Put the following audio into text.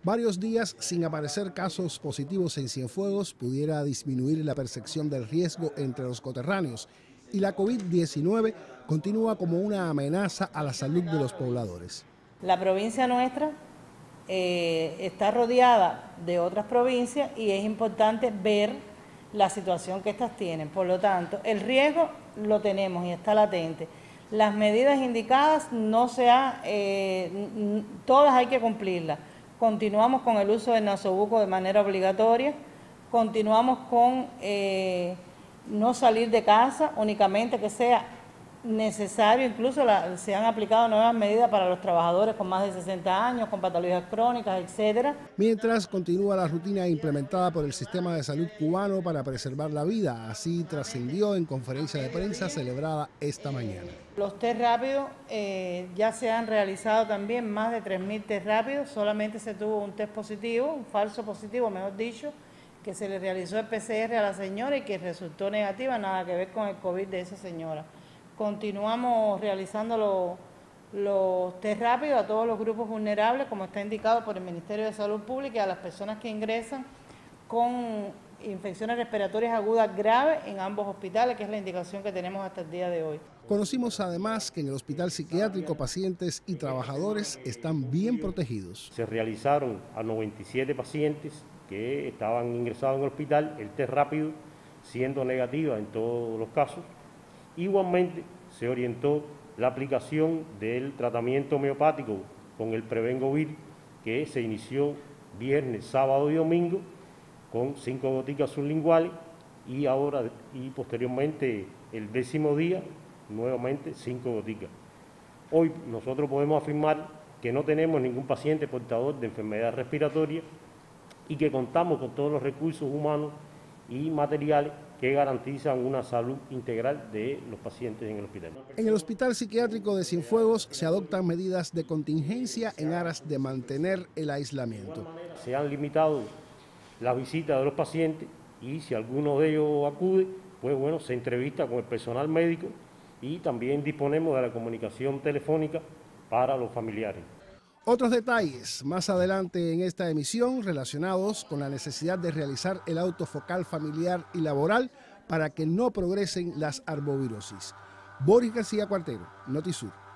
Varios días sin aparecer casos positivos en Cienfuegos pudiera disminuir la percepción del riesgo entre los coterráneos y la COVID-19 continúa como una amenaza a la salud de los pobladores. La provincia nuestra está rodeada de otras provincias y es importante ver la situación que estas tienen. Por lo tanto, el riesgo lo tenemos y está latente. Las medidas indicadas todas hay que cumplirlas. Continuamos con el uso del nasobuco de manera obligatoria, continuamos con no salir de casa únicamente que sea necesario, incluso se han aplicado nuevas medidas para los trabajadores con más de 60 años, con patologías crónicas, etcétera. Mientras continúa la rutina implementada por el Sistema de Salud cubano para preservar la vida, así trascendió en conferencia de prensa celebrada esta mañana. Los test rápidos ya se han realizado también más de 3.000 test rápidos, solamente se tuvo un test positivo, un falso positivo, mejor dicho, que se le realizó el PCR a la señora y que resultó negativa, nada que ver con el COVID de esa señora. Continuamos realizando los test rápidos a todos los grupos vulnerables, como está indicado por el Ministerio de Salud Pública, y a las personas que ingresan con infecciones respiratorias agudas graves en ambos hospitales, que es la indicación que tenemos hasta el día de hoy. Conocimos además que en el hospital psiquiátrico pacientes y trabajadores están bien protegidos. Se realizaron a 97 pacientes que estaban ingresados en el hospital, el test rápido siendo negativa en todos los casos. Igualmente se orientó la aplicación del tratamiento homeopático con el Prevengovir, que se inició viernes, sábado y domingo con 5 goticas sublinguales y posteriormente el 10º día nuevamente 5 goticas. Hoy nosotros podemos afirmar que no tenemos ningún paciente portador de enfermedad respiratoria y que contamos con todos los recursos humanos y materiales que garantizan una salud integral de los pacientes en el hospital. En el Hospital Psiquiátrico de Cienfuegos se adoptan medidas de contingencia en aras de mantener el aislamiento. Se han limitado las visitas de los pacientes y si alguno de ellos acude, pues bueno, se entrevista con el personal médico y también disponemos de la comunicación telefónica para los familiares. Otros detalles más adelante en esta emisión relacionados con la necesidad de realizar el autofocal familiar y laboral para que no progresen las arbovirosis. Boris García Cuartero, Notisur.